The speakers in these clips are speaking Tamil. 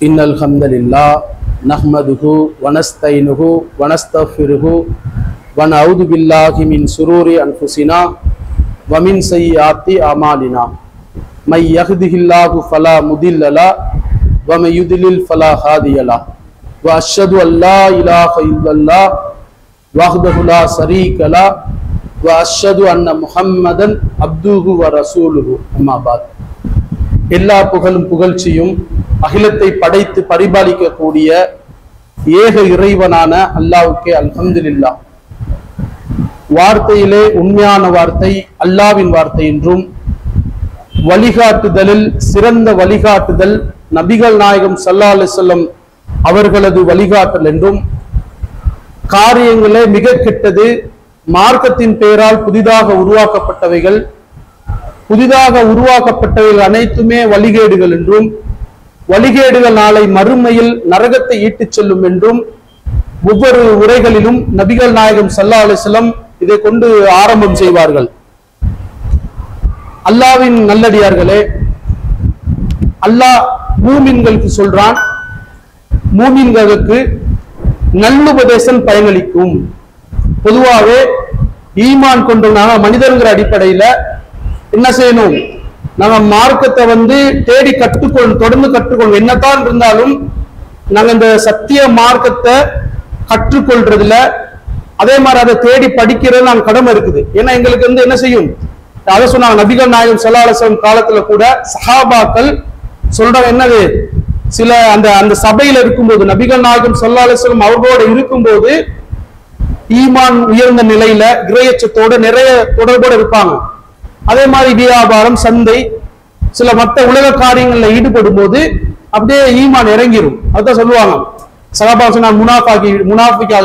innal hamdalillah nahmaduhu wa nasta'inuhu wa nastaghfiruhu wa na'udzu billahi min sururi anfusina wa min sayyiati a'malina may yahdihillahu fala mudilla lahu wa may yudlil fala hadiya lahu wa ashhadu an la ilaha illallah wahdahu la sharika lahu wa ashhadu anna muhammadan abduhu wa rasuluhu amma ba'd. எல்லா புகழும் புகழ்ச்சியும் அகிலத்தை படைத்து பரிபாலிக்கக்கூடிய ஏக இறைவனான அல்லாஹ்வுக்கே அல்ஹம்துலில்லாஹ். வார்த்தையிலே உண்மையான வார்த்தை அல்லாஹ்வின் வார்த்தை என்றும், வழிகாட்டுதலில் சிறந்த வழிகாட்டுதல் நபிகள் நாயகம் ஸல்லல்லாஹு அலைஹி வஸல்லம் அவர்களது வழிகாட்டல் என்றும், காரியங்களே மிக கெட்டது, மார்க்கத்தின் பெயரால் புதிதாக உருவாக்கப்பட்டவைகள் அனைத்துமே வழிகேடுகள் என்றும், வழிகேடுகள் நாளை மறுமையில் நரகத்தை ஈட்டுச் செல்லும் என்றும் ஒவ்வொரு உரைகளிலும் நபிகள் நாயகம் ஸல்லல்லாஹு அலைஹி வஸல்லம் இதை கொண்டு ஆரம்பம் செய்வார்கள். அல்லாஹ்வின் நல்லடியார்களே, அல்லாஹ் மூமின்களுக்கு சொல்றான், மூமின்களுக்கு நல்லுபதேசம் பயனளிக்கும். பொதுவாகவே ஈமான் கொண்டவனாக மனிதர்கிற அடிப்படையில என்ன செய்யணும், நாங்க மார்க்கத்தை தேடி தொடர்ந்து கற்றுக்கொள்வோம். என்னத்தான் இருந்தாலும் நாங்க இந்த சத்திய மார்க்கத்தை கற்றுக்கொள்றதுல, அதே மாதிரி அதை தேடி படிக்கிறது நாங்க கடமை இருக்குது. ஏன்னா எங்களுக்கு என்ன செய்யும், அதை சொன்னாங்க நபிகள் நாயகம் ஸல்லல்லாஹு அலைஹி வஸல்லம் காலத்துல கூட சஹாபாக்கள் சொல்றாங்க, என்னது, சில அந்த சபையில இருக்கும்போது நபிகள் நாயகம் ஸல்லல்லாஹு அலைஹி வஸல்லம் அவர்களோட இருக்கும்போது ஈமான் உயர்ந்த நிலையில இறையச்சத்தோட நிறைய தொடர்போடு இருப்பாங்க. அதே மாதிரி வியாபாரம், சந்தை, சில மற்ற உலக காரியங்கள்ல ஈடுபடும் போது அப்படியே ஈமான் இறங்கிரும். அதுதான் சொல்லுவாங்க, சஹாபா நான் முனாஃபிக்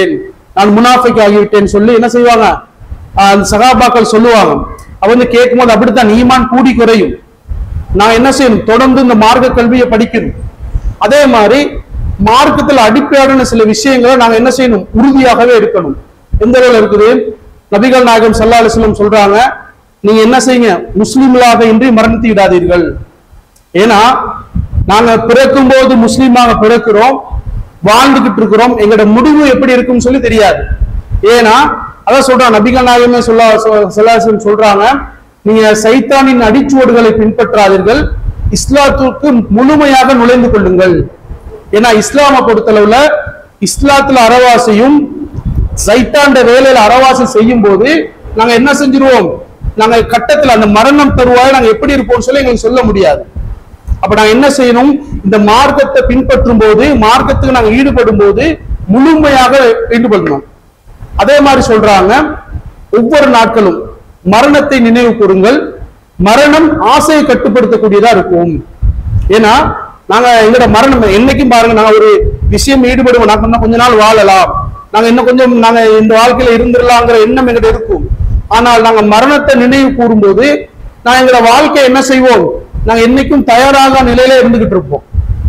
ஆகிவிட்டேன் சொல்லி என்ன செய்வாங்க, அந்த சஹாபாக்கள் சொல்லுவாங்க. அவங்க கேட்கும்போது அப்படித்தான் ஈமான் கூடி குறையும். நான் என்ன செய்யணும், தொடர்ந்து இந்த மார்க்க கல்வியை படிக்கணும். அதே மாதிரி மார்க்கத்தில் அடிப்படையான சில விஷயங்களை நாங்க என்ன செய்யணும், உறுதியாகவே இருக்கணும். எந்த அளவில் இருக்குது, நபிகள் நாயகம் ஸல்லல்லாஹு அலைஹி வஸல்லம் சொல்றாங்க, நீங்க என்ன செய்யுங்க, முஸ்லிம்களாக இன்றி மரணித்து விடாதீர்கள். ஏன்னா நாங்க பிறக்கும் போது முஸ்லீமாக பிறக்கிறோம், வாழ்ந்துகிட்டு இருக்கிறோம், எங்களோட முடிவு எப்படி இருக்கும்னு சொல்லி தெரியாது. ஏன்னா அதான் சொல்றாங்க நபிகள் நாயகமே சொல்றாங்க, நீங்க சைத்தானின் அடிச்சுவடுகளை பின்பற்றாதீர்கள், இஸ்லாத்துக்கு முழுமையாக நுழைந்து கொள்ளுங்கள். ஏன்னா இஸ்லாமை பொறுத்தளவுல இஸ்லாத்துல அறவாசியும் சைத்தாண்ட வேலையில அறவாசி செய்யும் போது நாங்க என்ன செஞ்சிருவோம், நாங்க கட்டத்துல அந்த மரணம் தருவாய் நாங்க எப்படி இருப்போம்னு சொல்லி எங்களுக்கு சொல்ல முடியாது. அப்ப நாங்க என்ன செய்யணும், இந்த மார்க்கத்தை பின்பற்றும் போது, மார்க்கத்துக்கு நாங்க ஈடுபடும் போது முழுமையாக ஈடுபடணும். அதே மாதிரி சொல்றாங்க, ஒவ்வொரு நாட்களும் மரணத்தை நினைவு கூறுங்கள், மரணம் ஆசையை கட்டுப்படுத்தக்கூடியதா இருக்கும். ஏன்னா நாங்க எங்களோட மரணம் என்னைக்கும் பாருங்க, நாங்க ஒரு விஷயம் ஈடுபடுவோம், நாங்க இன்னும் கொஞ்ச நாள் வாழலாம், நாங்க இன்னும் கொஞ்சம் நாங்க இந்த வாழ்க்கையில இருந்துடலாங்கிற எண்ணம் எங்கிட்ட இருக்கும். ஆனால் நாங்க மரணத்தை நினைவு கூறும்போது நாங்க எங்களோட வாழ்க்கையை என்ன செய்வோம், நாங்க என்னைக்கும் தயாராக நிலையில இருந்துகிட்டு இருப்போம்.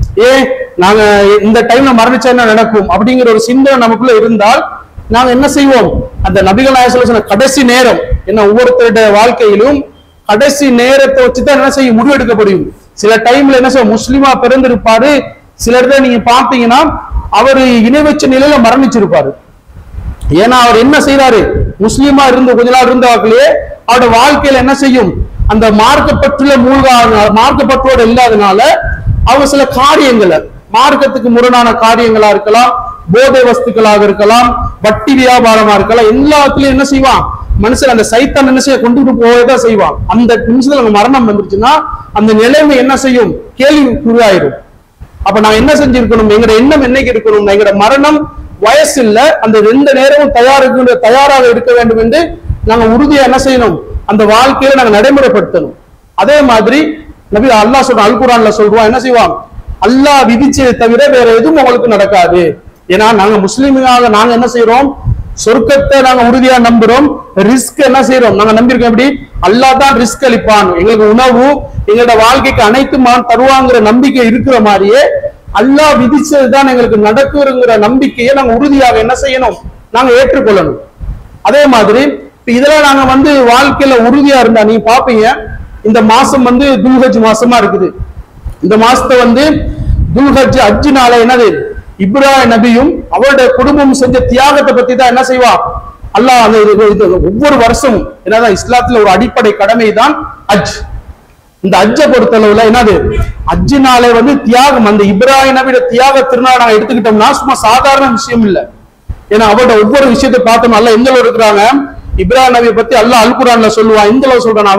நாங்க இந்த டைம்ல மரணிச்சா என்ன நடக்கும் அப்படிங்கிற ஒரு சிந்தனை நமக்குள்ள இருந்தால் நாங்க என்ன செய்வோம், அந்த நபிகள் நாயகம் சொன்ன கடைசி நேரம் என்ன, ஒவ்வொருத்தருடைய வாழ்க்கையிலும் கடைசி நேரத்தை வச்சுதான் என்ன செய்ய முடிவெடுக்கப்படும். சில டைம்ல என்ன செய்ய, முஸ்லிமா பிறந்திருப்பாரு, சிலர்த நீங்க பாத்தீங்கன்னா அவரு இணை வச்ச நிலையில மரணிச்சிருப்பாரு. ஏன்னா அவர் என்ன செய்யறாரு, முஸ்லீமா இருந்து கொஞ்ச நாள் இருந்தார்களே அவருடைய வாழ்க்கையில என்ன செய்யும், அந்த மார்க்கப்பற்றுல மார்க்கப்பற்றோடு இல்லாதனால அவங்க சில காரியங்களை, மார்க்கத்துக்கு முரணான காரியங்களா இருக்கலாம், போதை வஸ்துக்களாக இருக்கலாம், வட்டி வியாபாரமா இருக்கலாம், எல்லாத்துலயும் என்ன செய்வான் மனுஷன், அந்த சைத்தான் என்ன செய்ய கொண்டுட்டு போயதான் செய்வான். அந்த நிமிஷத்துல நம்ம மரணம் வந்துருச்சுன்னா அந்த நிலைமை என்ன செய்யும், கேள்விக்குறியாயிரும். அப்ப நான் என்ன செஞ்சிருக்கணும், எங்களோட எண்ணம் என்னைக்கு இருக்கணும், எங்களோட மரணம் வயசு இல்ல, அந்த ரெண்டு நேரமும் தயாராக இருக்க வேண்டும் என்று நாங்க உறுதியா என்ன செய்யணும், அந்த வாழ்க்கையில நாங்க நடைமுறைப்படுத்தணும். அதே மாதிரி நபி அல்லாஹ் சொல்ற அல் குர்ஆன்ல சொல்றோம், என்ன செய்வான், அல்லாஹ் விதிச்சதை தவிர வேற எதுவும் உங்களுக்கு நடக்காது. ஏன்னா நாங்க முஸ்லிம்களாக நாங்க என்ன செய்யறோம், சொர்க்கத்தை நாங்க உறுதியா நம்புறோம், ரிஸ்க் என்ன செய்யறோம், நாங்க நம்பியிருக்கோம். எப்படி, அல்லாஹ் தான் ரிஸ்க் அளிப்பான், எங்களுக்கு உணவு எங்களோட வாழ்க்கைக்கு அனைத்தும் தருவாங்கிற நம்பிக்கை இருக்கிற மாதிரியே அல்லாஹ் விதிச்சதுதான் எங்களுக்கு நடக்குங்கிற நம்பிக்கையை நாங்க உறுதியாக என்ன செய்யணும், நாங்க ஏற்றுக்கொள்ளணும். அதே மாதிரி இதெல்லாம் நாங்க வாழ்க்கையில உறுதியா இருந்தா நீங்க பாப்பீங்க, இந்த மாசம் துல்ஹஜ் மாசமா இருக்குது. இந்த மாசத்தை துல்ஹஜ் அஜ்ஜு நாளை என்னது இப்ராஹிம் நபியும் அவருடைய குடும்பம் செஞ்ச தியாகத்தை பத்தி தான் என்ன செய்வா அல்லாஹ் அந்த ஒவ்வொரு வருஷமும் என்னதான் இஸ்லாத்துல ஒரு அடிப்படை கடமை தான் ஹஜ். இந்த ஹஜ்ஜை பொறுத்தளவுல என்னது ஹஜ்ஜு நாளை வந்து தியாகம், அந்த இப்ராஹிம் நபியோட தியாக திருநாள் நாங்க எடுத்துக்கிட்டோம்னா சும்மா சாதாரண விஷயம் இல்லை. ஏன்னா அவரோட ஒவ்வொரு விஷயத்தை பார்த்தோம். அல்லாஹ் எந்த அளவு இருக்கிறாங்க இப்ராஹிம் நபியை பத்தி அல்லாஹ் அல் குர்ஆன்ல சொல்லுவான், இந்த அளவு சொல்றான்.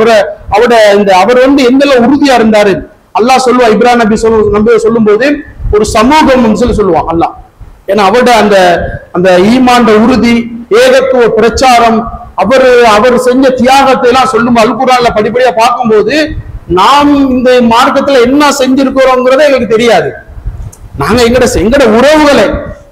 அவர் வந்து எந்த அளவு உறுதியா இருந்தாரு அல்லாஹ் சொல்லுவா. இப்ராஹிம் நபி சொல்லும் போது ஒரு சமூகம் சொல்லி சொல்லுவான் அல்லாஹ். ஏன்னா அவருடைய அந்த ஈமான் உறுதி, ஏகத்துவ பிரச்சாரம், அவர் செஞ்ச தியாகத்தை எல்லாம் சொல்லும் அல் குர்ஆன்ல படிப்படியா பார்க்கும்போது நாம் இந்த மார்க்கத்துல என்ன செஞ்சிருக்கிறோங்கிறத எங்களுக்கு தெரியாது. நாங்க எங்கட உறவுகளை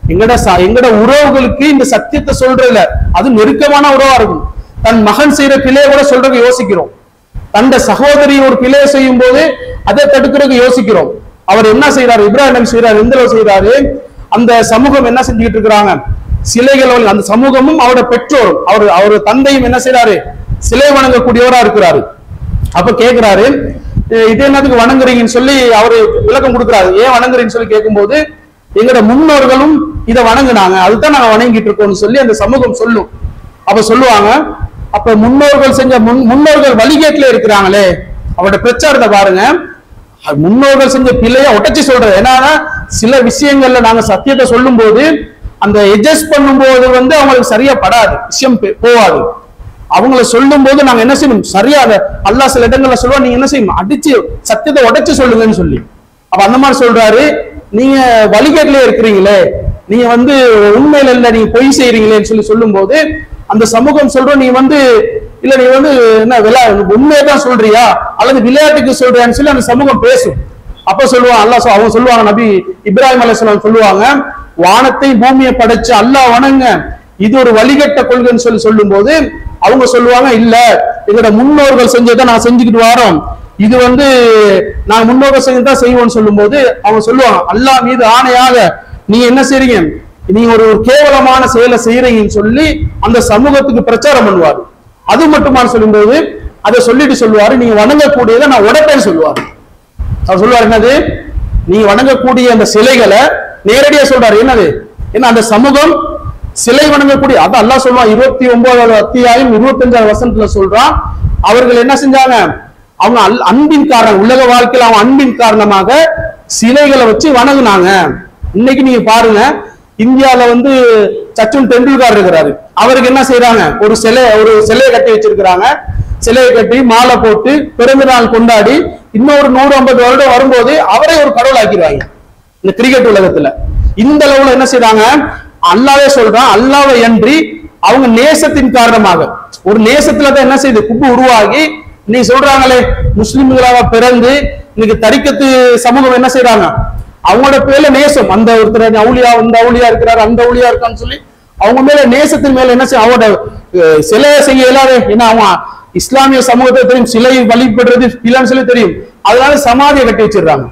எங்கட உறவுகளுக்கு இந்த சத்தியத்தை சொல்றதுல அது நெருக்கமான உறவா இருக்கும். தன் மகன் செய்யற பிள்ளைய கூட சொல்றதுக்கு யோசிக்கிறோம். தந்த சகோதரி ஒரு பிள்ளைய செய்யும் போது அதை தடுக்கிறதுக்கு யோசிக்கிறோம். அவர் என்ன செய்யறாரு, இப்ராஹிம் நபி செய்யறாரு, எந்த அளவு செய்யறாரு, அந்த சமூகம் என்ன செஞ்சுக்கிட்டு இருக்கிறாங்க, சிலைகள். அந்த சமூகமும் அவரோட பெற்றோரும் அவர் தந்தையும் என்ன செய்யறாரு, சிலை வணங்கக்கூடியவரா இருக்கிறாரு. அப்ப கேட்கிறாரு, இது என்னதுக்கு வணங்குறீங்கன்னு சொல்லி அவரு விளக்கம் கொடுக்கிறாரு. ஏன் வணங்குறீங்கன்னு சொல்லி கேட்கும்போது, எங்கட முன்னோர்களும் இதை வணங்குனாங்க, அதுதான் நாங்க வணங்கிட்டு இருக்கோம்னு சொல்லி அந்த சமூகம் சொல்லும். அப்ப சொல்லுவாங்க, அப்ப முன்னோர்கள் செஞ்ச முன்னோர்கள் வழிகேட்டுல இருக்கிறாங்களே, அவரோட பிரச்சாரத்தை பாருங்க. முன்னோர்கள் செஞ்ச பிள்ளைய உடைச்சு சொல்றது. ஏன்னா சில விஷயங்கள்ல நாங்க சத்தியத்தை சொல்லும் போது அந்த எட்ஜஸ்ட் பண்ணும்போது வந்து அவங்களுக்கு சரியா படாது, விஷயம் போவாது. அவங்கள சொல்லும் போது நாங்க என்ன செய்யணும், சரியா அல்லாஹ் சில இடங்கள்ல சொல்லுவா, நீங்க என்ன செய்யணும், அடிச்சு சத்தியத்தை உடைச்சு சொல்லுங்கன்னு சொல்லி. அப்ப அந்த மாதிரி சொல்றாரு, நீங்க வழிகேட்டுல இருக்கிறீங்களே, நீங்க வந்து உண்மையில இல்ல, நீங்க பொய் செய்யறீங்களேன்னு சொல்லி சொல்லும் போது அந்த சமூகம் சொல்றோம், நீ வந்து இல்ல நீ வந்து என்ன உண்மையை தான் சொல்றியா அல்லது விளையாட்டுக்கு சொல்றியான்னு சொல்லி அந்த சமூகம் பேசும். அப்ப சொல்லுவாங்க அல்லாஹ், அவங்க சொல்லுவாங்க, நபி இப்ராஹிம் அலைஹிஸ்ஸலாம் சொல்லுவாங்க, வானத்தை பூமியை படைச்சு அல்லாஹ் வணங்க, இது ஒரு வழிகட்ட கொள்கைன்னு சொல்லி சொல்லும் போது அவங்க சொல்லுவாங்க, இல்ல எங்களோட முன்னோர்கள் செஞ்சதை நான் செஞ்சுக்கிட்டு வரோம், இது வந்து நான் முன்னோர்கள் செஞ்சுதான் செய்வோம்னு சொல்லும் போது அவங்க சொல்லுவாங்க, அல்லாஹ் மீது ஆணையாக நீங்க என்ன செய்றீங்க, நீங்க ஒரு கேவலமான செயலை செய்யறீங்கன்னு சொல்லி அந்த சமூகத்துக்கு பிரச்சாரம் பண்ணுவாரு. அது மட்டுமான்னு சொல்லும் போது அதை சொல்லிட்டு சொல்லுவாரு, நீங்க வணங்கக்கூடியதை நான் உடைப்பேன்னு சொல்லுவாரு. அவர் சொல்லுவாரு என்னது, நீங்க வணங்கக்கூடிய அந்த சிலைகளை நேரடியா சொல்றாரு. என்னது, ஏன்னா அந்த சமூகம் சிலை வணங்கக்கூடிய, அது அல்லாஹ் சொல்லுவான் 29வது அத்தியாயம் 25வது வசனத்துல சொல்றான், அவர்கள் என்ன செஞ்சாங்க, அவங்க அன்பின் காரணம், உலக வாழ்க்கையில் அவங்க அன்பின் காரணமாக சிலைகளை வச்சு வணங்குனாங்க. இன்னைக்கு நீங்க பாருங்க, இந்தியால வந்து சச்சின் டெண்டுல்கர் இருக்கிறாரு, அவருக்கு என்ன செய்யறாங்க, ஒரு சிலையை கட்டி வச்சிருக்கிறாங்க. சிலையை கட்டி மாலை போட்டு பிறந்த நாள் கொண்டாடி இன்னொரு 150 வருடம் வரும்போது அவரே ஒரு கடவுள் ஆக்கிடுவாங்க இந்த கிரிக்கெட் உலகத்துல. இந்த அளவுல என்ன செய்யறாங்க, அல்லாவே சொல்றான், அல்லாவை அன்றி அவங்க நேசத்தின் காரணமாக ஒரு நேசத்துல தான் என்ன செய்யுது, குப்பு உருவாகி நீ சொல்றாங்களே முஸ்லிம்களாக பிறந்து இன்னைக்கு தரிக்கத்து சமூகம் என்ன செய்யறாங்க, அவங்களோட பேர்ல நேசம், அந்த ஒருத்தர் அவுளியா, இந்த அவுளியா இருக்கிறாரு, அந்த அவுளியா இருக்கான்னு சொல்லி அவங்க மேல நேசத்தின் மேல என்ன செய்ய, அவங்களோட சிலையை செய்ய இயலாது. ஏன்னா அவன் இஸ்லாமிய சமூகத்தை தெரியும், சிலை வழிபடுறது இல்லைன்னு சொல்லி தெரியும், அதனால சமாதியை கட்டி வச்சிடுறாங்க.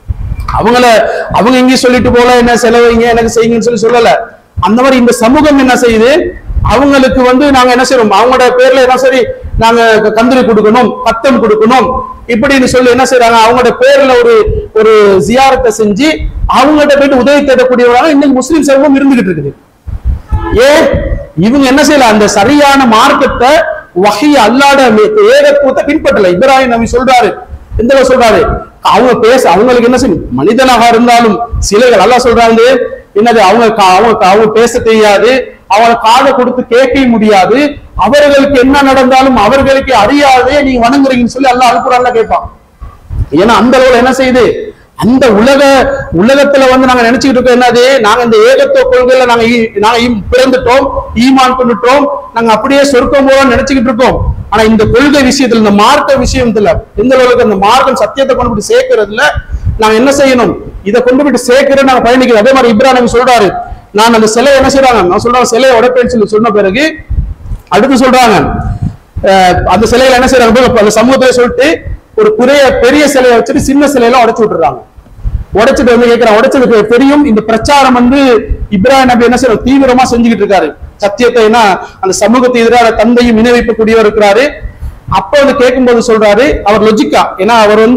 அவங்க இங்கே சொல்லிட்டு போல என்ன செலவைங்க எனக்கு செய்யுங்கன்னு சொல்லி சொல்லல. அந்த மாதிரி இந்த சமூகம் என்ன செய்யுது, அவங்களுக்கு வந்து நாங்க என்ன செய்யறோம், அவங்களோட பேர்ல என்ன சரி நாங்க கந்திரி கொடுக்கணும், பத்தம் கொடுக்கணும் இப்படின்னு சொல்லி என்ன செய்யறாங்க, அவங்களோட பேர்ல ஒரு ஜியாரத்தை செஞ்சு அவங்கள்ட்ட போயிட்டு உதவி தேடக்கூடியவராக இன்னைக்கு முஸ்லிம் சமூகம் இருந்துகிட்டு இருக்குது. இவங்க என்ன செய்யல, அந்த சரியான மார்க்கத்தை வஹி அல்லாஹ்ட ஏகத்துவத்தை பின்பற்றல. இப்ராஹிம் நபி சொல்றாரு, எந்த சொல்றாரு, அவங்க அவங்களுக்கு என்ன செய்யும், மனிதனாக இருந்தாலும் சிலைகள் அல்லாஹ் சொல்றாங்க என்னது, அவங்க பேச தெரியாது, அவங்களை காதை கொடுத்து கேட்க முடியாது, அவர்களுக்கு என்ன நடந்தாலும் அவர்களுக்கு அறியாதே நீங்க வணங்குறீங்கன்னு சொல்லி அல்லாஹ் அல் குர்ஆன்ல கேட்பான். ஏன்னா அந்த அளவுல என்ன செய்யுது, அந்த உலகத்துல வந்து நாங்க நினைச்சுக்கிட்டு இருக்கோம் என்னது, நாங்க இந்த ஏகத்துவ கொள்கையில நாங்க பிறந்துட்டோம், ஈமான் கொண்டுட்டோம், நாங்க அப்படியே சொர்க்கம் போல நினைச்சுக்கிட்டு இருக்கோம். ஆனா இந்த கொள்கை விஷயத்துல, இந்த மார்க்க விஷயத்துல எந்த அளவுக்கு அந்த மார்க்கம் சத்தியத்தை கொண்டு போய் சேர்க்கறதுல நாங்க என்ன செய்யணும், இதை கொண்டு போய் சேர்க்கிற நாங்க பயணிக்கிறோம். அதே மாதிரி இப்ராஹிம் சொல்றாரு, நான் அந்த சிலையை என்ன செய்யறாங்க, நான் சொல்றேன் சிலையை உடைப்பேன்னு சொல்லி சொன்ன பிறகு அடுத்து சொல்றாங்க, அந்த சிலையில என்ன செய்யறாங்க, அந்த சமூகத்துல சொல்லிட்டு ஒரு பெரிய சிலையை வச்சுட்டு சின்ன சிலையெல்லாம் உடைச்சு விட்டுறாங்க. உடைச்சிட்டு வந்து கேட்கிறான், உடைச்சதுக்கு தெரியும் இந்த பிரச்சாரம் வந்து இப்ராஹிம் நபி என்ன செய்யறாரு, தீவிரமா செஞ்சுக்கிட்டு இருக்காரு சத்தியத்தை. ஏன்னா அந்த சமூகத்தை எதிராக தந்தையும் இணைவிக்கக்கூடியவர் இருக்கிறாரு. அப்ப வந்து கேட்கும்போது சொல்றாரு, அவர் லொஜிக்கா, ஏன்னா அவர் வந்து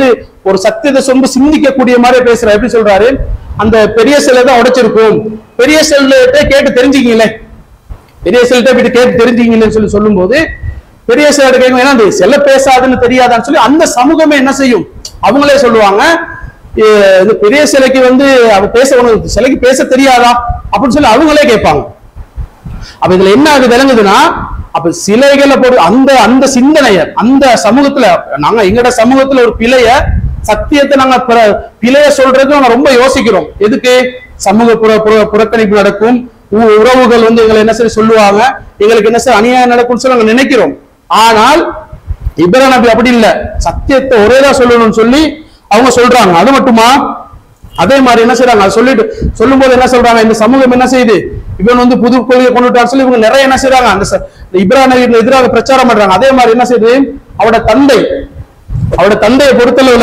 ஒரு சத்தியத்தை ரொம்ப சிந்திக்கக்கூடிய மாதிரி பேசுறாரு. எப்படி சொல்றாரு, அந்த பெரிய செல்லை தான் உடைச்சிருக்கும், பெரிய செல்லிட்ட கேட்டு தெரிஞ்சுக்கீங்களே, பெரிய செல்லிட்ட போயிட்டு கேட்டு தெரிஞ்சுக்கீங்களேன்னு சொல்லி சொல்லும் போது பெரிய செல்லிட்ட கேட்கும், ஏன்னா அந்த செல்ல பேசாதுன்னு தெரியாதான்னு சொல்லி அந்த சமூகமே என்ன செய்யும், அவங்களே சொல்லுவாங்க, இந்த பெரிய சிலைக்கு அவ பேச, உனக்கு சிலைக்கு பேச தெரியாதா அப்படின்னு சொல்லி அவங்களே கேட்பாங்க. அப்ப இதுல என்ன அது விளங்குதுன்னா, அப்ப சிலைகளை போட்டு அந்த அந்த சிந்தனைய அந்த சமூகத்துல, நாங்க எங்கட சமூகத்துல ஒரு பிழைய சத்தியத்தை நாங்க பிழைய சொல்றதுக்கு நாங்க ரொம்ப யோசிக்கிறோம். எதுக்கு, சமூக புறக்கணிப்பு நடக்கும், உறவுகள் எங்களை என்ன சரி சொல்லுவாங்க, எங்களுக்கு என்ன சரி அநியாயம் நடக்கும்னு சொல்லி நாங்க நினைக்கிறோம். ஆனால் இப்ராஹிம் நபி அப்படி இல்லை, சத்தியத்தை ஒரேதான் சொல்லணும்னு சொல்லி அவங்க சொல்றாங்க. அது மட்டுமா, அதே மாதிரி என்ன செய்யறாங்க, அது சொல்லிட்டு சொல்லும் போது என்ன சொல்றாங்க, இந்த சமூகம் என்ன செய்யுது, இவன் புது கொள்கையை கொண்டுட்டான்னு சொல்லி இவங்க நிறைய என்ன செய்யறாங்க, அந்த இப்ராஹிம் நபிக்கு எதிராக பிரச்சாரம் பண்றாங்க. அதே மாதிரி என்ன செய்யுது, அவரோட தந்தையை பொறுத்தளவுல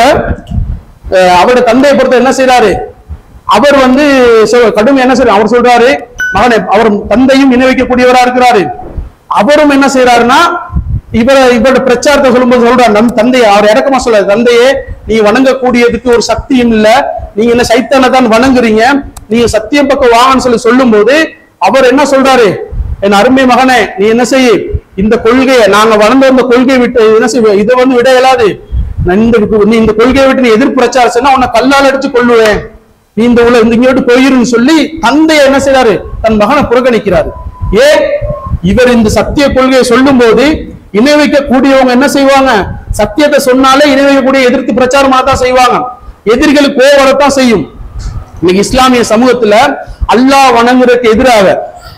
என்ன செய்யறாரு, அவர் கடுமை என்ன செய்யறாரு, அவர் சொல்றாரு, மகனே, அவர் தந்தையும் இணை வைக்கக்கூடியவரா இருக்கிறாரு. அவரும் என்ன செய்யறாருன்னா, இவரோட பிரச்சாரத்தை சொல்லும்போது சொல்றாரு, நம் தந்தையை அவர் இறக்கமா சொல்றாரு, தந்தையே, நீ வணங்கக்கூடியதுக்கு ஒரு சக்தியும் இல்ல, நீங்க என்ன சைத்தானை தான் வணங்குறீங்க, நீங்க சத்தியம் பக்கம் வாங்கன்னு சொல்லும் போது அவர் என்ன சொல்றாரு, என் அருமை மகனே, நீ என்ன செய்ய, இந்த கொள்கையை நாங்க வளர்ந்து வந்த கொள்கையை விட்டு என்ன செய்ய, இதை விட இயலாது, நீ இந்த கொள்கையை விட்டு நீ எதிர்ப்பு பிரச்சாரம் சொன்னா உன்னை கல்லால் அடிச்சு கொள்ளுவேன், நீ இந்த இங்க விட்டு போயிருன்னு சொல்லி தந்தையை என்ன செய்யறாரு, தன் மகனை புறக்கணிக்கிறாரு. ஏன், இவர் இந்த சத்திய கொள்கையை சொல்லும் போது இணை வைக்கக்கூடியவங்க என்ன செய்வாங்க, சத்தியத்தை சொன்னாலே இணை வைக்கக்கூடிய எதிர்த்து பிரச்சாரமாக தான் செய்வாங்க, எதிரிகளுக்கு கோவரத்தான் செய்யும். இன்னைக்கு இஸ்லாமிய சமூகத்துல அல்லாஹ் வணங்குறதுக்கு எதிராக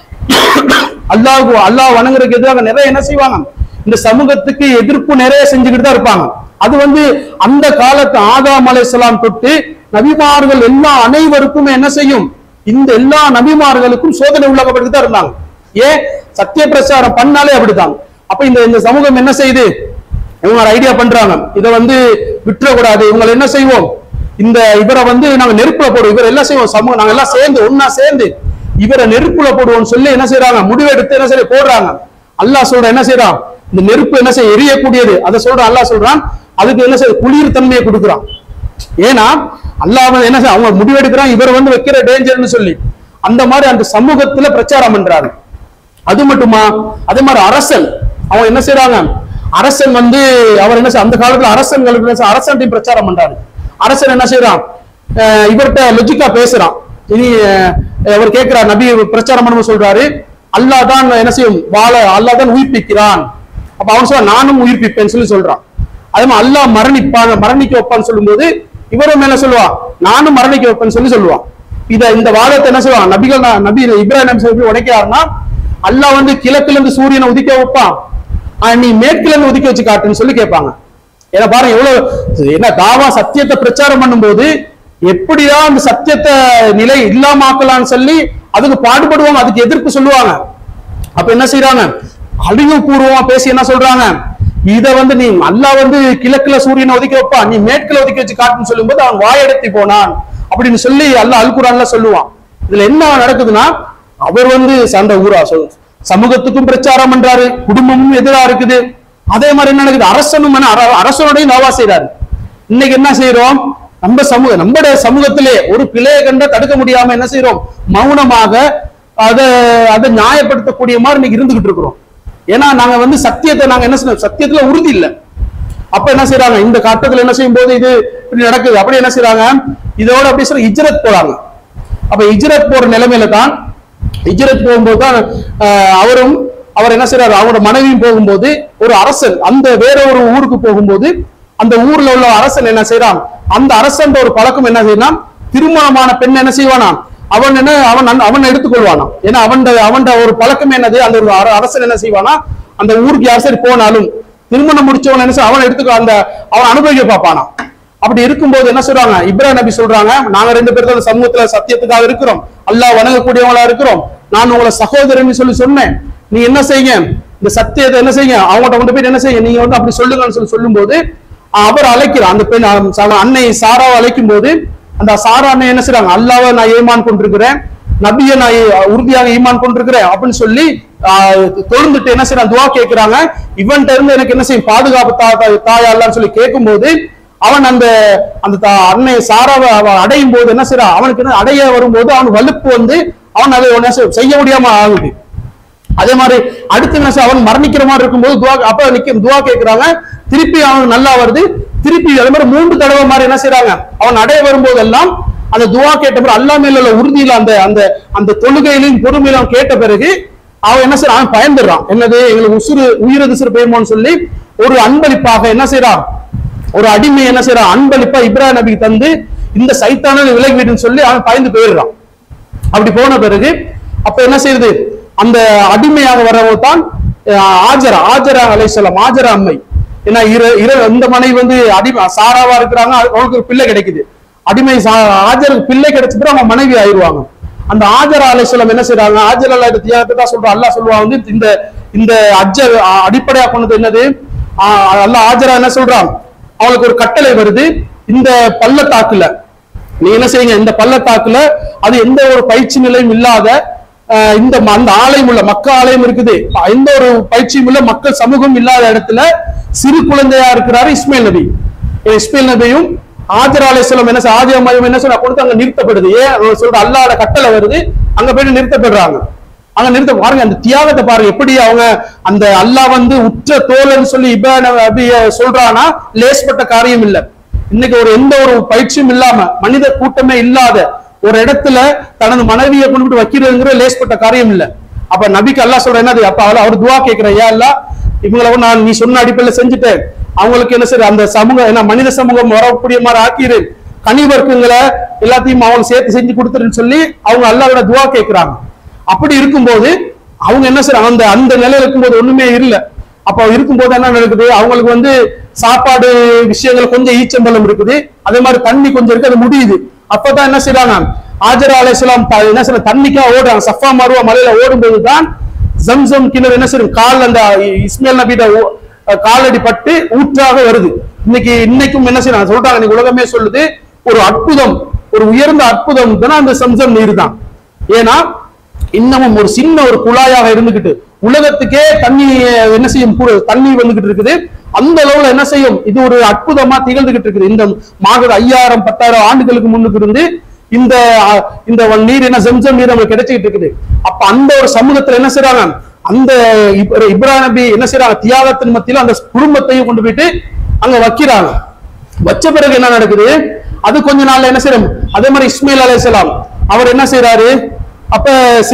அல்லாஹ் வணங்குறதுக்கு எதிராக நிறைய என்ன செய்வாங்க, இந்த சமூகத்துக்கு எதிர்ப்பு நிறைய செஞ்சுக்கிட்டு தான் இருப்பாங்க. அது அந்த காலத்து ஆதாம் அலைஹிஸ்ஸலாம் தொட்டு நபிமார்கள் எல்லா அனைவருக்கும் என்ன செய்யும், இந்த எல்லா நபிமார்களுக்கும் சோதனை உள்ளாக்கப்பட்டு தான் இருந்தாங்க. ஏன், சத்திய பிரச்சாரம் பண்ணாலே அப்படித்தான். அப்ப இந்த சமூகம் என்ன செய்யுது, இவங்க ஐடியா பண்றாங்க, இதை விட்டுறக்கூடாது, இவங்களை என்ன செய்வோம், இவரை நாங்க நெருப்புல போடுவோம், இவர் எல்லாம் செய்வோம், சமூகம் நாங்க எல்லாம் சேர்ந்து ஒன்னா சேர்ந்து இவரை நெருப்புல போடுவோம்னு சொல்லி என்ன செய்யறாங்க, முடிவெடுத்து என்ன செய்ய போடுறாங்க. அல்லாஹ் சொல்ற என்ன செய்யறான், இந்த நெருப்பு என்ன செய்ய எரியக்கூடியது, அதை சொல்ற அல்லாஹ் சொல்றான், அதுக்கு என்ன செய்ய குளிர் தன்மையை கொடுக்குறான். ஏன்னா அல்லாஹ் என்ன செய்ய, அவங்க முடிவெடுக்கிறான், இவர் வைக்கிற டேஞ்சர்னு சொல்லி அந்த மாதிரி அந்த சமூகத்துல பிரச்சாரம் பண்றாரு. அது மட்டுமா, அதே மாதிரி அரசன் அவங்க என்ன செய்யறாங்க, அரசன் அவர் என்ன அந்த காலத்துல அரசன்களுக்கு அரசன் பிரச்சாரம் பண்றாரு. அரசன் என்ன செய்யறான், இவர்கிட்ட லொஜிக்கா பேசுறான். இனி அவர் கேட்கிறார், நபி பிரச்சாரம் பண்ணும்போது சொல்றாரு, அல்லாஹ் தான் என்ன செய்யும், அல்லாஹ் தான் உயிர்ப்பிக்கிறான். அப்ப அவன் சொல்ற, நானும் உயிர்ப்பிப்பேன்னு சொல்லி சொல்றான். அதே மாதிரி அல்லாஹ் மரணிக்க வைப்பான்னு சொல்லும் போது இவரும் என்ன சொல்லுவான், நானும் மரணிக்க வைப்பேன்னு சொல்லி சொல்லுவான். இந்த வாதத்தை என்ன சொல்லுவான், நபி இப்ராஹிம் நபி உடைக்கிறாருன்னா, அல்லாஹ் கிழக்குல இருந்து சூரியனை உதிக்க வைப்பான், நீ மேற்குல இருந்து உதிக்க வச்சு காட்டுன்னு சொல்லி கேட்பாங்க. ஏன்னா பாருங்க எவ்வளவு என்ன தாவா, சத்தியத்தை பிரச்சாரம் பண்ணும்போது எப்படிதான் அந்த சத்தியத்தை நிலை இல்லாமக்கலான்னு சொல்லி அதுக்கு பாடுபடுவாங்க, அதுக்கு எதிர்ப்பு சொல்லுவாங்க. அப்ப என்ன செய்யறாங்க, அழிவு பூர்வமா பேசி என்ன சொல்றாங்க, இதை நீ அல்லாஹ் கிழக்குல சூரியனை ஒதுக்கி வைப்பா, நீ மேற்குல ஒதுக்கி வச்சு காட்டுன்னு சொல்லும் போது அவன் வாயெடுத்து போனான் அப்படின்னு சொல்லி அல்லாஹ் அல் குர்ஆன்ல சொல்லுவான். இதுல என்ன நடக்குதுன்னா, அவர் சண்டை ஊரா சமூகத்துக்கும் பிரச்சாரம் பண்றாரு, குடும்பமும் எதிரா இருக்குது. அதே மாதிரி என்ன நடக்குது, அரசனுடைய நவா செய்யறாரு. இன்னைக்கு என்ன செய்யறோம், நம்முடைய சமூகத்திலே ஒரு பிழையை கண்ட தடுக்க முடியாம என்ன செய்யறோம், மௌனமாக அதை நியாயப்படுத்தக்கூடிய மாதிரி இன்னைக்கு இருந்துகிட்டு இருக்கிறோம். ஏன்னா நாங்க சத்தியத்தை நாங்க என்ன செய்யறோம், சத்தியத்துல உறுதி இல்லை. அப்ப என்ன செய்யறாங்க, இந்த கட்டத்துல என்ன செய்யும் போது இது இப்படி நடக்குது, அப்படி என்ன செய்யறாங்க, இதோட அப்படி சொல்ல இஜ்ரத் போறாங்க. அப்ப இஜ்ரத் போற நிலைமையில தான், இஜ்ரத் போகும்போது தான் அவர் என்ன செய்யறாரு, அவரோட மனைவியும் போகும்போது ஒரு அரசன் அந்த வேற ஒரு ஊருக்கு போகும்போது அந்த ஊர்ல உள்ள அரசன் என்ன செய்யறான், அந்த அரசன் ஒரு பழக்கம் என்ன செய்யலாம், திருமணமான பெண் என்ன செய்வானா, அவன் எடுத்துக்கொள்வானா. ஏன்னா அவன் ஒரு பழக்கம் என்னது, அந்த ஒரு அரசன் என்ன செய்வானா, அந்த ஊருக்கு யார் சரி போனாலும் திருமணம் முடிச்சவன் என்ன செய்ய, அவன் அனுபவிக்க பார்ப்பானா. அப்படி இருக்கும்போது என்ன சொல்றாங்க, இப்ராஹிம் நபி சொல்றாங்க, நாங்க 2 பேரும் சமூகத்துல சத்தியத்துக்காக இருக்கிறோம், அல்லாஹ் வணங்கக்கூடியவங்களா இருக்கிறோம், நான் உங்களை சகோதரன் சொல்லி சொன்னேன், நீ என்ன செய்யுங்க, இந்த சத்தியத்தை என்ன செய்யுங்க, அவங்கள்ட்ட கொண்டு போய் என்ன செய்யுங்க, நீங்க அப்படி சொல்லுங்கன்னு சொல்லும் போது அவர் அழைக்கிறார், அந்த பெண் அன்னை சாராவை அழைக்கும் போது அந்த சாரா அன்னை என்ன செய்றாங்க, அல்லாஹ்வை நான் ஈமான் கொண்டிருக்கிறேன், நபியை நான் உறுதியாக ஈமான் கொண்டிருக்கிறேன் அப்படின்னு சொல்லி தொழுந்துட்டு என்ன செய்யறாங்க, துவா கேட்கிறாங்க. இவன்ட்ட இருந்து எனக்கு என்ன செய்யும், பாதுகாப்பு தாயா அல்லான்னு சொல்லி கேட்கும் போது அவன் அந்த அந்த அன்னை சாராவை அடையும் போது என்ன செய்யறான், அவனுக்கு அடைய வரும்போது அவன் வலுப்பு வந்து அவன் அதை செய்ய முடியாம ஆகுது. அதே மாதிரி அடுத்து என்ன அவன் மரணிக்கிற மாதிரி இருக்கும்போது அப்ப துவா கேட்கிறாங்க, திருப்பி அவனுக்கு நல்லா வருது, திருப்பி அதே மாதிரி 3 தடவை மாதிரி என்ன செய்யறாங்க, அவன் அடைய வரும்போதெல்லாம் அந்த துவா கேட்ட பிறகு அல்லா மேல உள்ள உறுதியில அந்த அந்த அந்த தொழுகையிலும் பொறுமையிலும் அவன் கேட்ட பிறகு அவன் என்ன செய்யறான், அவன் பயந்துடுறான். என்னது, எங்களுக்கு உயிரதிசர் பெயர்மோன்னு சொல்லி ஒரு அன்பளிப்பாக என்ன செய்யறான், ஒரு அடிமை என்ன செய்யறான், அன்பளிப்பா இப்ராஹிம் நபிக்கு தந்து இந்த சைத்தான விலகிவிடுன்னு சொல்லி அவன் பயந்து போயிடுறான். அப்படி போன பிறகு அப்ப என்ன செய்யுது, அந்த அடிமையாக வரவங்க தான் ஆஜரா அலைஹிஸ்ஸலாம், ஆஜரா அம்மை. ஏன்னா இந்த மனைவி வந்து அடிமை சாராவா இருக்கிறாங்க, அவங்களுக்கு ஒரு பிள்ளை கிடைக்குது. அடிமை ஆஜருக்கு பிள்ளை கிடைச்ச பிறகு அவங்க மனைவி ஆயிடுவாங்க. அந்த ஆஜரா அலைஹிஸ்ஸலாம் என்ன செய்யறாங்க, ஆஜரா தியாகத்தை தான் சொல்றோம். அல்லாஹ் சொல்லுவாங்க வந்து இந்த அஜ்ஜ அடிப்படையா கொண்டது என்னது, அல்லாஹ் ஆஜரா என்ன சொல்றான், அவங்களுக்கு ஒரு கட்டளை வருது, இந்த பள்ளத்தாக்குல நீ என்ன செய்யுங்க, இந்த பள்ளத்தாக்குல அது எந்த ஒரு பயிற்சி நிலையும் இல்லாத அந்த ஆலயம் உள்ள மக்கள் ஆலயம் இருக்குது, எந்த ஒரு பயிற்சியும் உள்ள மக்கள் சமூகம் இல்லாத இடத்துல சிறு குழந்தையா இருக்கிறாரு இஸ்மாயில் நபி. இஸ்மாயில் நபியும் ஆஜரா அலைஹிஸ்ஸலாம் என்ன ஆஜரா மையம் என்ன சொல்ல கொடுத்து அங்க நிறுத்தப்படுது. ஏன் சொல்ற, அல்லாஹ்வோட கட்டளை வருது, அங்க போயிட்டு நிறுத்தப்படுறாங்க. அங்க நிறுத்த பாருங்க, அந்த தியாகத்தை பாருங்க, எப்படி அவங்க அந்த அல்லாஹ் வந்து உற்ற தோழன்னு சொல்லி இப்ராஹிம் நபி சொல்றானா, லேஸ்பட்ட காரியம் இல்லை. இன்னைக்கு எந்த ஒரு பயிற்சியும் இல்லாம மனித கூட்டமே இல்லாத ஒரு இடத்துல தனது மனைவியை கொண்டு வைக்கிறதுங்கிற லேஸ்பட்ட காரியம் இல்லை. அப்ப நபிக்கு அல்லாஹ் சொல்ற என்னது, அப்ப அவர் துவா கேட்கிற, ஏன் அல்லாஹ் இவங்களை நான் நீ சொன்ன அடிப்படையில் செஞ்சுட்டேன், அவங்களுக்கு என்ன சரி அந்த சமூகம் என்ன மனித சமூகம் வரக்கூடிய மாதிரி ஆக்கிரு, கனி வர்க்கங்களை எல்லாத்தையும் அவங்க சேர்த்து செஞ்சு கொடுத்துருன்னு சொல்லி அவங்க அல்லாஹ்வோட துவா கேட்கிறாங்க. அப்படி இருக்கும்போது அவங்க என்ன செய்றாங்க, அந்த அந்த நிலையில இருக்கும்போது ஒண்ணுமே இல்லை. அப்ப இருக்கும்போது என்ன நடக்குது, அவங்களுக்கு வந்து சாப்பாடு விஷயங்கள் கொஞ்சம் ஈச்சம்பலம் இருக்குது, அதே மாதிரி தண்ணி கொஞ்சம் இருக்கு, அது முடியுது. அப்பதான் என்ன செய்யறாங்க, ஆஜரா அலைஹிஸ்ஸலாம் என்ன செய்ய தண்ணிக்கா ஓடுறாங்க. சஃபா மருவா மலையில ஓடும்போது தான் ஜம்சம் கிணறு என்ன செய்யும், கால் அந்த இஸ்மாயில் நபியோட காலடி பட்டு ஊற்றாக வருது. இன்னைக்கும் என்ன செய்யறாங்க சொல்றாங்க, இன்னைக்கு உலகமே சொல்லுது, ஒரு அற்புதம், ஒரு உயர்ந்த அற்புதம் தான் அந்த சம்சம் நீர் தான். ஏன்னா இன்னமும் ஒரு சின்ன ஒரு குழாயாக இருந்துகிட்டு உலகத்துக்கே தண்ணி என்ன செய்யும், தண்ணி வந்துகிட்டு இருக்குது. அந்த அளவுல என்ன செய்யும், இது ஒரு அற்புதமா திகழ்ந்துகிட்டு இருக்குது. இந்த 5000-10,000 ஆண்டுகளுக்கு முன்னுக்கு இருந்து இந்த இந்த நீர் என்ன ஜம்சம் நீர் நமக்கு கிடைச்சிட்டு இருக்குது. அப்ப அந்த ஒரு சமூகத்துல என்ன செய்யறாங்க, அந்த இப்ராஹிம் நபி என்ன செய்யறாங்க, தியாகத்தின் மத்தியில அந்த குடும்பத்தையும் கொண்டு போயிட்டு அங்க வைக்கிறாங்க. வச்ச பிறகு என்ன நடக்குது, அது கொஞ்ச நாள்ல என்ன செய்யறோம், அதே மாதிரி இஸ்மாயில் அலைஹிஸ்ஸலாம் அவர் என்ன செய்யறாரு, அப்ப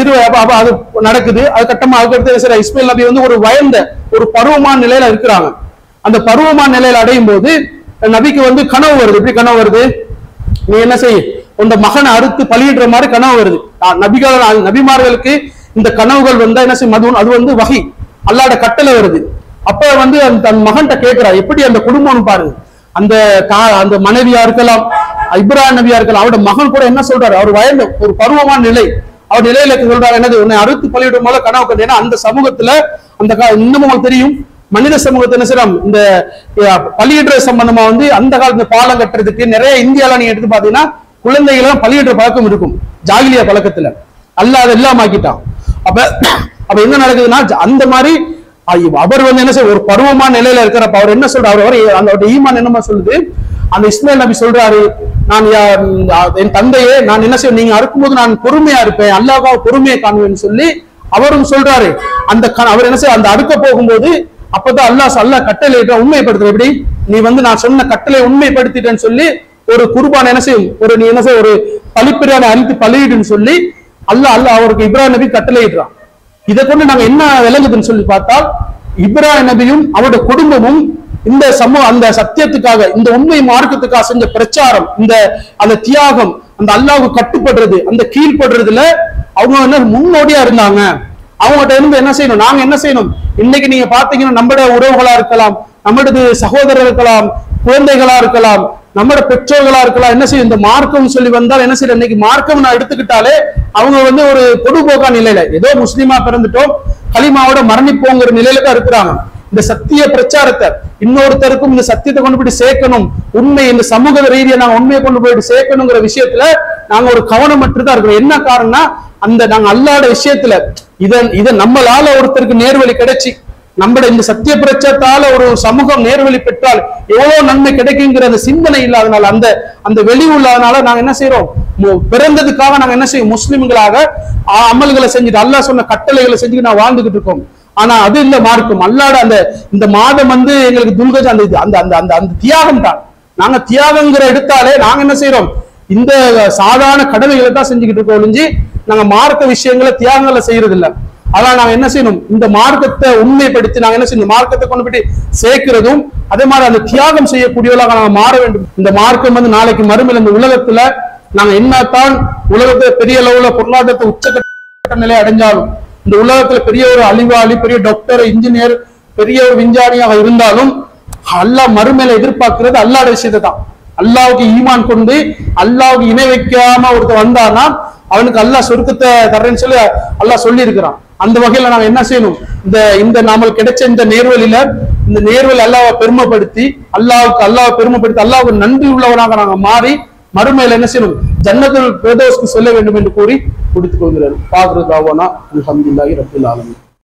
அது நடக்குது. அது கட்டமா அதுக்கடுத்து இஸ்மாயில் நபி வந்து ஒரு வயந்த ஒரு பருவமான நிலையில இருக்கிறாங்க. அந்த பருவமான நிலையில அடையும் போது நபிக்கு வந்து கனவு வருது. எப்படி கனவு வருது, நீ என்ன செய்ய, உங்க மகனை அறுத்து பலியிடுற மாதிரி கனவு வருது. நபிமார்களுக்கு இந்த கனவுகள் வந்தா என்ன செய்யும், அது வந்து வகை, அல்லாஹ்வோட கட்டளை வருது. அப்ப வந்து தன் மகன்கிட்ட கேட்கிறா, எப்படி அந்த குடும்பம் பாருங்க, அந்த அந்த மனைவியா இருக்கலாம், இப்ராஹிம் நபியா இருக்கலாம், அவரோட மகன் கூட என்ன சொல்றாரு, அவர் வயந்த ஒரு பருவமான நிலை, அவர் நிலையில சொல்றாரு என்னது, உன்னை அறுத்து பலியிடும் போல கனவு கண்டு. ஏன்னா அந்த சமூகத்துல அந்த இன்னமும் உங்களுக்கு தெரியும், மனித சமூகத்தை என்ன செய்யலாம், இந்த பலியிடுற சம்பந்தமா வந்து அந்த காலத்துல பாலம் கட்டுறதுக்கு நிறைய இந்தியால நீங்க எடுத்து பாத்தீங்கன்னா குழந்தைகள் பலியிடுற பழக்கம் இருக்கும், ஜாகிலியா பழக்கத்துல. அல்லாஹ் அதை எல்லாம் ஆக்கிட்டான். அப்ப என்ன நடக்குதுன்னா, அந்த மாதிரி அவர் வந்து என்ன செய்ய ஒரு பருவமான நிலையில இருக்கிறப்ப அவர் என்ன சொல்றாரு, அவர் ஈமான் என்னமா சொல்லுது, அந்த இஸ்மாயில் நபி சொல்றாரு, நான் என் தந்தையே நான் என்ன செய்ய, நீங்க அறுக்கும்போது நான் பொறுமையா இருப்பேன், அல்லாஹ்வாக பொறுமையை காணுவேன்னு சொல்லி அவரும் சொல்றாரு. அந்த அவர் என்ன செய்ய, அந்த அறுக்க போகும்போது அப்பதான் அல்லாஹ் கட்டளை உண்மைப்படுத்துற, எப்படி நீ வந்து நான் சொன்ன கட்டளை உண்மைப்படுத்திட்டேன்னு சொல்லி ஒரு குர்பான் என்ன செய்யும், ஒரு நீ என்ன செய்ய ஒரு பலிப்பிரியான அழித்து பலியிடுன்னு சொல்லி அல்லாஹ் அவருக்கு இப்ராஹிம் நபி கட்டளையிடுறான். இதை கொண்டு நாங்க என்ன விளங்குதுன்னு சொல்லி பார்த்தால், இப்ராஹிம் நபியும் அவருடைய குடும்பமும் இந்த அந்த சத்தியத்துக்காக, இந்த உண்மை மார்க்கத்துக்காக செஞ்ச பிரச்சாரம், அந்த தியாகம், அந்த அல்லாஹ்வுக்கு கட்டுப்படுறது, அந்த கீழ்படுறதுல அவங்க என்ன முன்னோடியா இருந்தாங்க. அவங்ககிட்ட இருந்து என்ன செய்யணும், நாங்க என்ன செய்யணும், இன்னைக்கு நீங்க பாத்தீங்கன்னா நம்முடைய உறவுகளா இருக்கலாம், நம்மளது சகோதரர் இருக்கலாம், குழந்தைகளா இருக்கலாம், நம்மளோட பெற்றோர்களா இருக்கலாம், என்ன செய்யும், இந்த மார்க்கம் சொல்லி வந்தால் என்ன செய்யணும், இன்னைக்கு மார்க்கம் நான் எடுத்துக்கிட்டாலே அவங்க வந்து ஒரு பொதுபோக்கா நிலையில ஏதோ முஸ்லீமா பிறந்துட்டோம் களிமாவோட மரணிப்போங்கிற நிலையில தான் இருக்கிறாங்க. இந்த சத்திய பிரச்சாரத்தை இன்னொருத்தருக்கும் இந்த சத்தியத்தை கொண்டு போயிட்டு சேர்க்கணும், உண்மை இந்த சமூக ரீதியை நாங்க உண்மையை கொண்டு போயிட்டு சேர்க்கணுங்கிற விஷயத்துல நாங்க ஒரு கவனமற்றுதான் இருக்கிறோம். என்ன காரணம்னா, அந்த நாங்க அல்லாஹ்வோட விஷயத்துல இதை நம்மளால ஒருத்தருக்கு நேர்வழி கிடைச்சி நம்மட இந்த சத்திய பிரச்சத்தால ஒரு சமூகம் நேர்வழி பெற்றால் எவ்வளவு நன்மை கிடைக்குங்கிற அந்த சிந்தனை இல்லாதனால, அந்த அந்த வெளிவு இல்லாதனால நாங்க என்ன செய்யறோம், பிறந்ததுக்காக நாங்க என்ன செய்யும், முஸ்லிம்களாக அமல்களை செஞ்சுட்டு அல்லாஹ் சொன்ன கட்டளைகளை செஞ்சுட்டு நான் வாழ்ந்துகிட்டு இருக்கோம். ஆனா அது இல்ல மார்க்கம். அல்லாட அந்த இந்த மாதம் எங்களுக்கு துல்கஜ் அந்த அந்த அந்த அந்த அந்த தியாகம் தான். நாங்க தியாகங்கிற எடுத்தாலே நாங்க என்ன செய்யறோம், இந்த சாதாரண கடமைகளை தான் செஞ்சுக்கிட்டு இருக்கோம் ஒழிஞ்சு நாங்க மார்க்க விஷயங்களை தியாகங்களை செய்யறது இல்லை. அதான் நாங்க என்ன செய்யணும், இந்த மார்க்கத்தை உண்மைப்படுத்தி நாங்க என்ன செய்யணும், மார்க்கத்தை கொண்டு போயிட்டு சேர்க்கிறதும் அதே மாதிரி அந்த தியாகம் செய்யக்கூடியவர்களாக நாங்க மாற வேண்டும். இந்த மார்க்கம் நாளைக்கு மறுமையில் இந்த உலகத்துல நாங்க என்னத்தான் உலகத்துல பெரிய அளவுல பொருளாதாரத்தை உச்சக்கட்ட நிலை அடைஞ்சாலும், இந்த உலகத்துல பெரிய ஒரு அழிவாளி, பெரிய டாக்டர், இன்ஜினியர், பெரிய ஒரு விஞ்ஞானியாக இருந்தாலும் அல்லாஹ் மறுமையில எதிர்பார்க்கிறது அல்லாஹ்ட விஷயத்தை தான். அல்லாஹ்வுக்கு ஈமான் கொண்டு அல்லாஹ்வுக்கு இணை வைக்காம ஒருத்தர் வந்தானா அவனுக்கு அல்லாஹ் சொர்க்கத்தை தர்றேன்னு சொல்லி அல்லாஹ் சொல்லி இருக்கிறான். அந்த வகையில நாங்க என்ன செய்யணும், இந்த நாமல் கிடைச்ச இந்த நேர்வழியில இந்த நேர்வழி அல்லாஹ்வை பெருமைப்படுத்தி அல்லாஹ்வை பெருமைப்படுத்தி அல்லாஹ்வுக்கு நன்றி உள்ளவனாக நாங்க மாறி மறுமையில என்ன செய்யணும், ஜன்னத்துல் ஃபிர்தௌஸ்க்கு செல்ல வேண்டும் என்று கூறி முடித்துக் கொள்கிறார். பாக்ரு தாவானா அல்ஹம்துலில்லாஹி ரப்பில் ஆலமீன்.